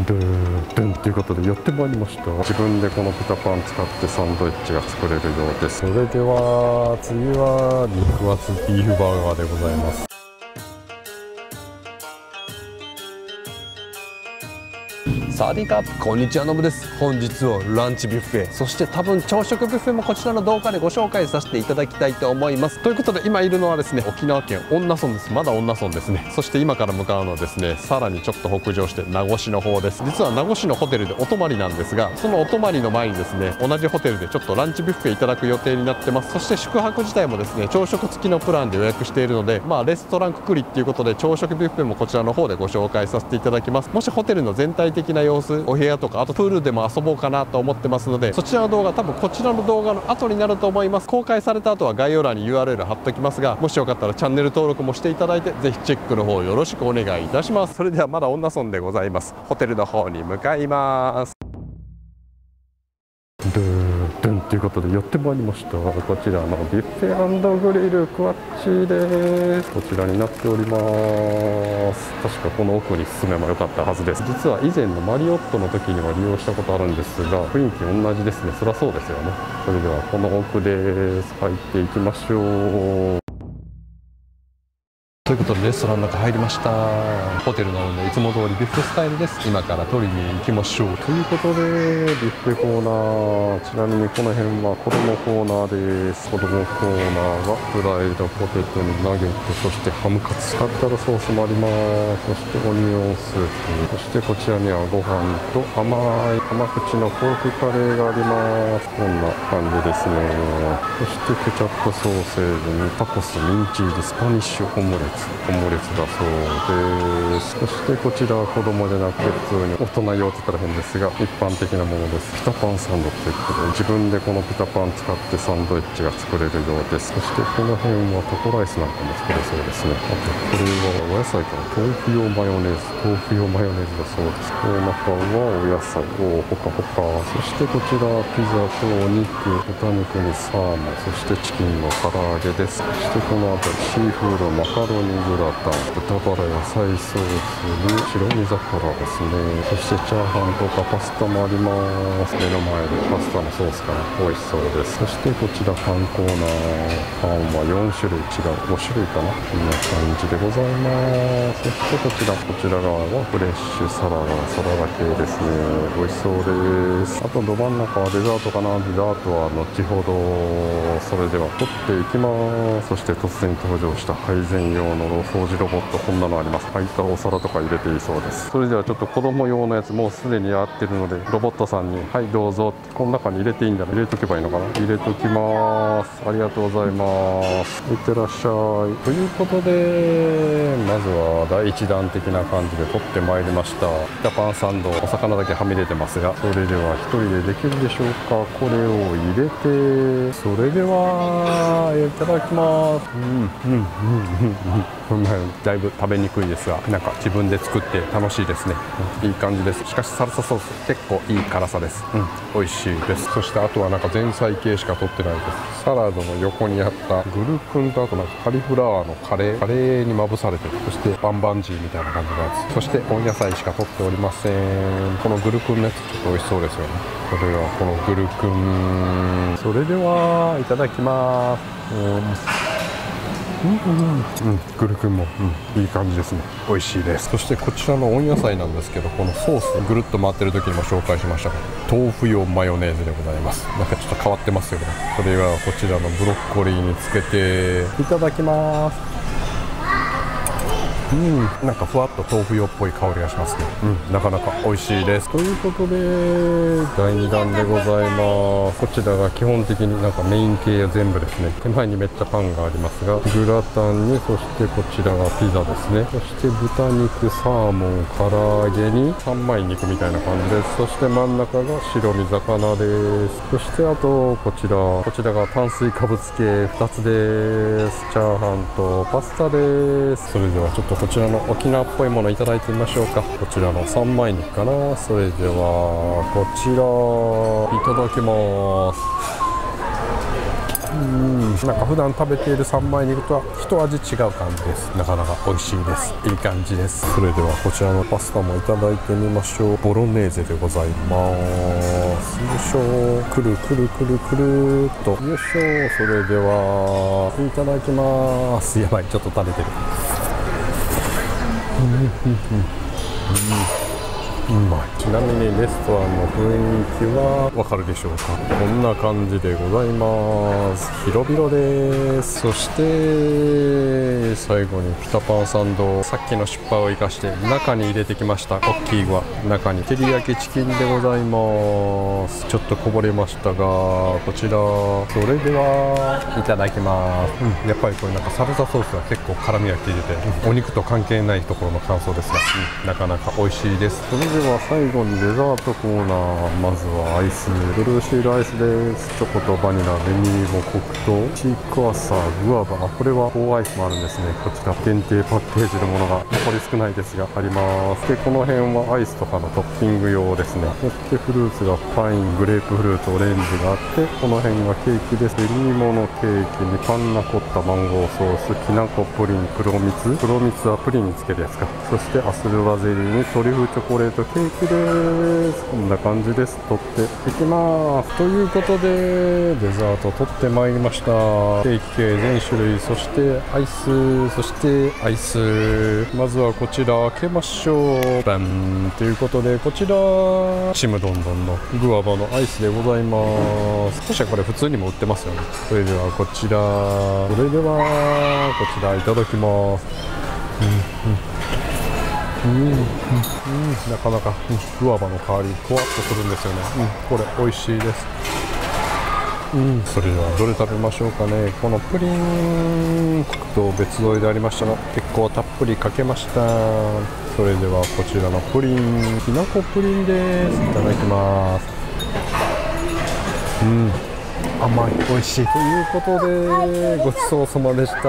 ドゥンということでやってまいりました。自分でこの豚パン使ってサンドイッチが作れるようです。それでは次は肉厚ビーフバーガーでございます。サワディーカップ、こんにちは、のぶです。本日はランチビュッフェ、そして多分朝食ビュッフェもこちらの動画でご紹介させていただきたいと思います。ということで今いるのはですね、沖縄県恩納村です。まだ恩納村ですね。そして今から向かうのはですね、さらにちょっと北上して名護市の方です。実は名護市のホテルでお泊まりなんですが、そのお泊まりの前にですね、同じホテルでちょっとランチビュッフェいただく予定になってます。そして宿泊自体もですね、朝食付きのプランで予約しているので、レストランくくりっていうことで朝食ビュッフェもこちらの方でご紹介させていただきます。もしホテルの全体的な様子、お部屋とかあとプールでも遊ぼうかなと思ってますので、そちらの動画多分こちらの動画の後になると思います。公開された後は概要欄に URL 貼っときますが、もしよかったらチャンネル登録もしていただいて、ぜひチェックの方よろしくお願いいたします。それではまだ恩納村でございます。ホテルの方に向かいます。ドゥンということでやってまいりました。こちらのビュッフェ&グリルクワッチです。こちらになっております。確かこの奥に進めばよかったはずです。実は以前のマリオットの時には利用したことあるんですが、雰囲気同じですね。そりゃそうですよね。それではこの奥です。入っていきましょう。ということでレストランの中入りました。ホテルなのでいつも通りビュッフェスタイルです。今から取りに行きましょう。ということでビュッフェコーナー、ちなみにこの辺は子供コーナーです。子供コーナーはフライドポテトにナゲット、そしてハムカツ、タルタルソースもあります。そしてオニオンスープ、そしてこちらにはご飯と甘口のポークカレーがあります。こんな感じですね。そしてケチャップソーセージにタコス、ミンチーズ、スパニッシュオムレツだそうです。そしてこちらは子供じゃなくて普通に大人用って言ったら変ですが一般的なものです。ピタパンサンドということで自分でこのピタパン使ってサンドイッチが作れるようです。そしてこの辺はタコライスなんかも作れそうですね。あとこれはお野菜かな、豆腐用マヨネーズだそうです。この中はお野菜をほかほか。そしてこちらピザとお肉、豚肉にサーモン、そしてチキンの唐揚げです。そしてこの辺りシーフード、マカロニグラタン、豚バラ野菜ソースに白身魚ですね。そしてチャーハンとかパスタもあります。目の前でパスタのソースかな、美味しそうです。そしてこちらパンコーナー、パンは4種類違う、5種類かな、こんな感じでございます。そしてこちら側はフレッシュサラダ系ですね。美味しそうです。あとど真ん中はデザートかな。デザートは後ほど。それでは取っていきます。そして突然登場した配膳用の掃除ロボット、こんなのあります。空いたお皿とか入れていいそうです。それではちょっと子供用のやつもうすでにやってるので、ロボットさんにはいどうぞって、この中に入れていいんだな、入れとけばいいのかな、入れときます。ありがとうございます。いってらっしゃい。ということでまずは第一弾的な感じで取ってまいりました。ピタパンサンド、お魚だけはみ出てますが、それでは一人でできるでしょうか。これを入れて、それではいただきます。だいぶ食べにくいですが、なんか自分で作って楽しいですね。いい感じです。しかしサルサソース結構いい辛さです。美味しいです。そしてあとはなんか前菜系しか取ってないです。サラダの横にあったグルクンと、あとなんかカリフラワーのカレーにまぶされてる、そしてバンバンジーみたいな感じのやつ、そして温野菜しか取っておりません。このグルクンのやつちょっと美味しそうですよね。これはこのグルクン。それではいただきます。グルクンも、いい感じですね。美味しいです。そしてこちらの温野菜なんですけど、このソースぐるっと回ってる時にも紹介しましたが、豆腐用マヨネーズでございます。なんかちょっと変わってますよね。それがこちらのブロッコリーにつけていただきます。なんかふわっと豆腐用っぽい香りがしますね。なかなか美味しいです。ということで第2弾でございます。こちらが基本的になんかメイン系全部ですね。手前にめっちゃパンがありますが、グラタンに、そしてこちらがピザですね。そして豚肉、サーモン、唐揚げに三枚肉みたいな感じです。そして真ん中が白身魚です。そしてあとこちらが炭水化物系2つです。チャーハンとパスタです。それではちょっとこちらの沖縄っぽいものいただいてみましょうか。こちらの三枚肉かな。それではこちらいただきます。 なんか普段食べている三枚肉とは一味違う感じです。なかなか美味しいです。いい感じです。それではこちらのパスタもいただいてみましょう。ボロネーゼでございます。よいしょ、くるくるくるくるっと、よいしょ。それではいただきます。やばい、ちょっと垂れてる。うまい。ちなみにレストランの雰囲気はわかるでしょうか。こんな感じでございます。広々です。そして最後にピタパンサンド、さっきの失敗を生かして中に入れてきました。大きい具は中に照り焼きチキンでございます。ちょっとこぼれましたがこちら、それではいただきます。やっぱりこれなんかサルサソースが結構辛みが効いてて、お肉と関係ないところの感想ですが、なかなか美味しいです。それでは最後にデザートコーナー、まずはアイス、ブルーシールアイスです。チョコとバニラ、ベニーモ、黒糖、シークワーサー、グアバ、これは棒アイスもあるんですね。こちら限定パッケージのものが残り少ないですがあります。でこの辺はアイスとかのトッピング用ですね。そしてフルーツがパイン、グレープフルーツ、オレンジがあって、この辺がケーキです。ベニーモのケーキにパンナコッタ、マンゴーソース、きなこプリン、黒蜜はプリンにつけるやつか。そしてアスルバゼリーにトリュフチョコレートケーキです。こんな感じです。取っていきます。ということでデザート取ってまいりました。ケーキ系全種類、そしてアイス、そしてアイス。まずはこちら開けましょう。バンということで、こちらちむどんどんのグアバのアイスでございます。確かこれ普通にも売ってますよね。それではこちら、いただきます。なかなかグアバの香りふわっとするんですよね。これ美味しいです。それではどれ食べましょうかね。このプリンと別添えでありましたが結構たっぷりかけました。それではこちらのプリン、きなこプリンです。いただきます。甘い、美味しいということで、ごちそうさまでした。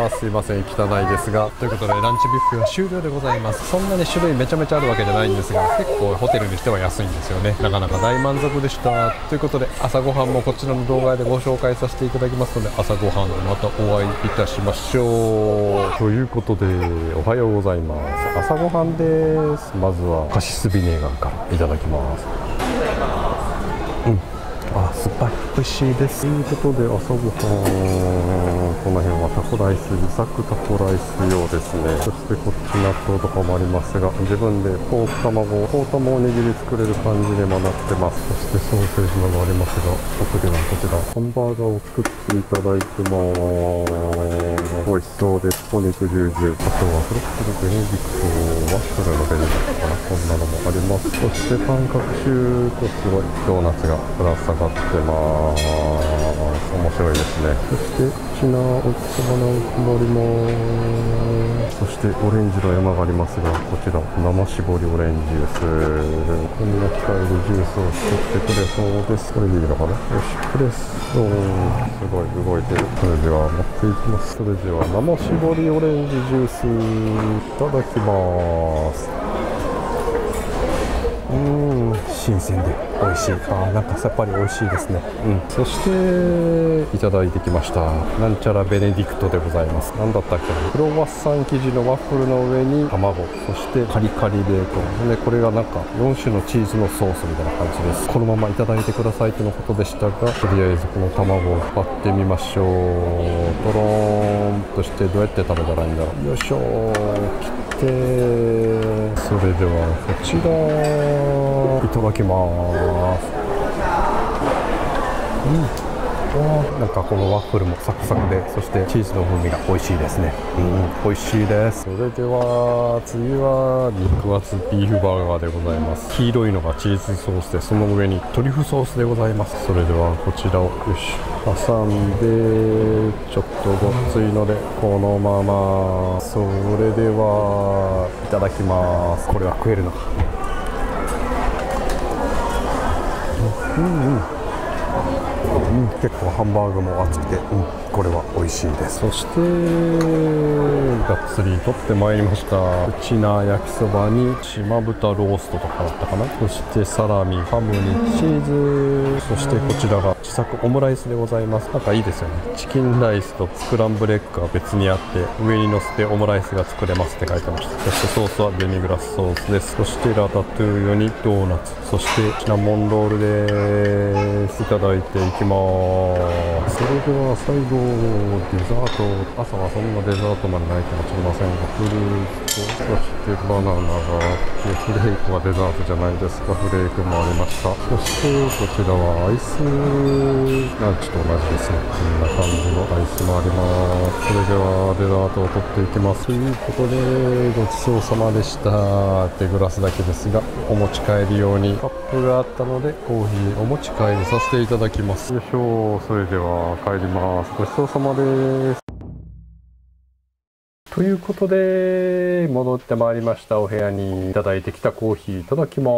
すいません汚いですが、ということでランチビュッフェは終了でございます。そんなに種類めちゃめちゃあるわけじゃないんですが、結構ホテルにしては安いんですよね。なかなか大満足でした。ということで朝ごはんもこちらの動画でご紹介させていただきますので、朝ごはんでまたお会いいたしましょう。ということでおはようございます。朝ごはんです。まずはカシスビネガーからいただきます。酸っぱい、美味しいです。ということで朝ごはん、この辺はタコライス、自作タコライス用ですね。そしてこっち納豆とかもありますが、自分でポーク卵おにぎり作れる感じでもなってます。そしてソーセージなどありますが、奥ではこちらハンバーガーを作っていただいてます。美味しそうです。お肉重々、あとはフロックのベネディクト、ワッフルのベネディクトかな、こんなのもあります。そしてパン各種とすごいドーナツがぶら下がってます。面白いですね。そしてこちらおつまの曇りも、そしてオレンジの山がありますが、こちら生搾りオレンジジュース。こんな機械でジュースを作ってくれそうです。これでいいのかな。よし、プレス。すごい動いてる。それでは持っていきます。それでは生搾りオレンジジュースいただきます。新鮮で美味しい。なんかさっぱり美味しいですね。そしていただいてきましたなんちゃらベネディクトでございます。何だったっけな、クロワッサン生地のワッフルの上に卵、そしてカリカリベーコンで、これがなんか4種のチーズのソースみたいな感じです。このままいただいてくださいとのことでしたが、とりあえずこの卵を割ってみましょう。トローンとして、どうやって食べたらいいんだろう。よいしょ、切って、それではこちらいただきます。なんかこのワッフルもサクサクで、そしてチーズの風味が美味しいですね。美味しいです。それでは次は肉厚ビーフバーガーでございます。黄色いのがチーズソースで、その上にトリュフソースでございます。それではこちらを挟んで、ちょっとごっついのでこのまま、それではいただきます。これは食えるのか。結構ハンバーグも熱くて、 これは美味しいです。そしてがっつり取ってまいりました。ウチナー焼きそばに島豚ローストとかだったかな。そしてサラミ、ハムにチーズ、そしてこちらが自作オムライスでございます。なんかいいですよね。チキンライスとスクランブルエッグが別にあって、上に乗せてオムライスが作れますって書いてました。そしてソースはデミグラスソースです。そしてラタトゥーユにドーナツ、そしてシナモンロールです。いただいていきます。それでは最後デザート、朝はそんなデザートまでないかもしれませんが、フルーツと、そしてバナナがあって、フレークはデザートじゃないですか。フレークもありました。そしてこちらはアイスランチと同じですね。こんな感じのアイスもあります。それではデザートを取っていきます。ということでごちそうさまでしたってグラスだけですが、お持ち帰り用にカップがあったのでコーヒーお持ち帰りさせていただきます。よいしょ。それでは帰ります。ごちそうさまです。ということで戻ってまいりました。お部屋にいただいてきたコーヒーいただきます。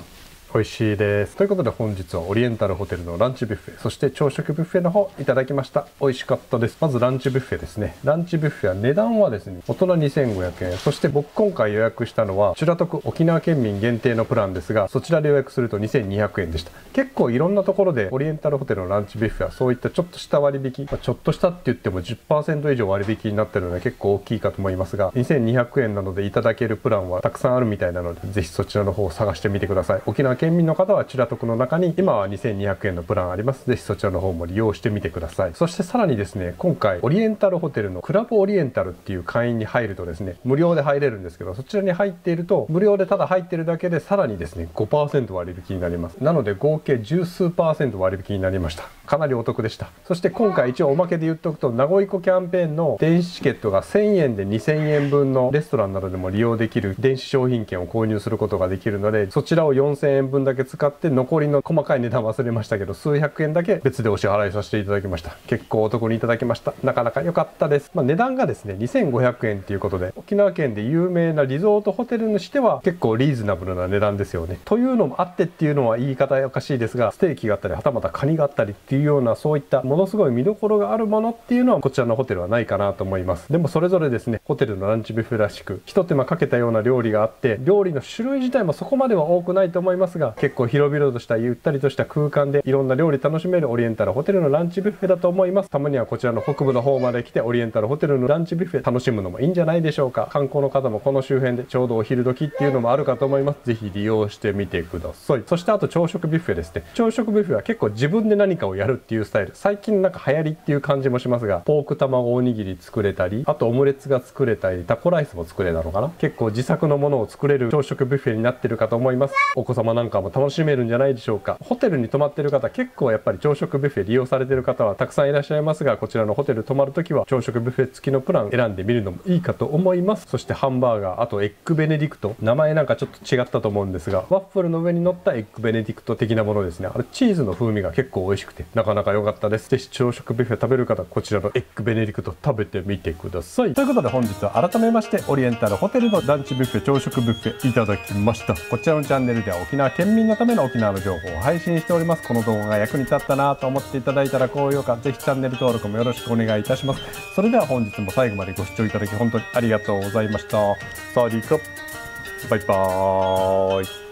美味しいです。ということで本日はオリエンタルホテルのランチビュッフェ、そして朝食ビュッフェの方いただきました。美味しかったです。まずランチビュッフェですね。ランチビュッフェは値段はですね、大人2500円。そして僕今回予約したのは、白得沖縄県民限定のプランですが、そちらで予約すると2200円でした。結構いろんなところでオリエンタルホテルのランチビュッフェはそういったちょっとした割引、ちょっとしたって言っても 10% 以上割引になってるので結構大きいかと思いますが、2200円なのでいただけるプランはたくさんあるみたいなので、ぜひそちらの方を探してみてください。沖縄県民の方は白得の中に今は2200円のプランあります。ぜひそちらの方も利用してみてください。そしてさらにですね、今回オリエンタルホテルのクラブオリエンタルっていう会員に入るとですね、無料で入れるんですけど、そちらに入っていると無料でただ入ってるだけでさらにですね 5% 割引になります。なので合計十数%割引になりました。かなりお得でした。そして今回一応おまけで言っておくと、名古屋キャンペーンの電子チケットが1000円で2000円分のレストランなどでも利用できる電子商品券を購入することができるので、そちらを4000円分だけ使って残りの細かい値段忘れましたけど数百円だけ別でお支払いさせていただきました。結構お得にいただきました。なかなか良かったです。値段がですね2500円っていうことで、沖縄県で有名なリゾートホテルにしては結構リーズナブルな値段ですよね。というのもあってっていうのは言い方おかしいですが、ステーキがあったりはたまたカニがあったりっていうような、そういったものすごい見どころがあるものっていうのはこちらのホテルはないかなと思います。でもそれぞれですね、ホテルのランチビュッフェらしく一手間かけたような料理があって、料理の種類自体もそこまでは多くないと思いますが、結構広々としたゆったりとした空間でいろんな料理楽しめるオリエンタルホテルのランチビュッフェだと思います。たまにはこちらの北部の方まで来てオリエンタルホテルのランチビュッフェ楽しむのもいいんじゃないでしょうか。観光の方もこの周辺でちょうどお昼時っていうのもあるかと思います。ぜひ利用してみてください。そしてあと朝食ビュッフェですね。朝食ビュッフェは結構自分で何かをやるっていうスタイル、最近なんか流行りっていう感じもしますが、ポーク卵おにぎり作れたり、あとオムレツが作れたり、タコライスも作れたのかな。結構自作のものを作れる朝食ビュッフェになってるかと思います。お子様なんかも楽しめるんじゃないでしょうか。ホテルに泊まってる方、結構やっぱり朝食ビュッフェ利用されてる方はたくさんいらっしゃいますが、こちらのホテル泊まるときは朝食ビュッフェ付きのプラン選んでみるのもいいかと思います。そしてハンバーガー、あとエッグベネディクト、名前なんかちょっと違ったと思うんですが、ワッフルの上に乗ったエッグベネディクト的なものですね。あれチーズの風味が結構美味しくてなかなか良かったです。ぜひ朝食ビュッフェ食べる方、こちらのエッグベネディクト食べてみてください。ということで本日は改めましてオリエンタルホテルのランチビュッフェ、朝食ビュッフェいただきました。こちらのチャンネルでは沖縄県民のための沖縄の情報を配信しております。この動画が役に立ったなと思っていただいたら高評価、ぜひチャンネル登録もよろしくお願いいたします。それでは本日も最後までご視聴いただき本当にありがとうございました。サワディーカップ、バイバーイ。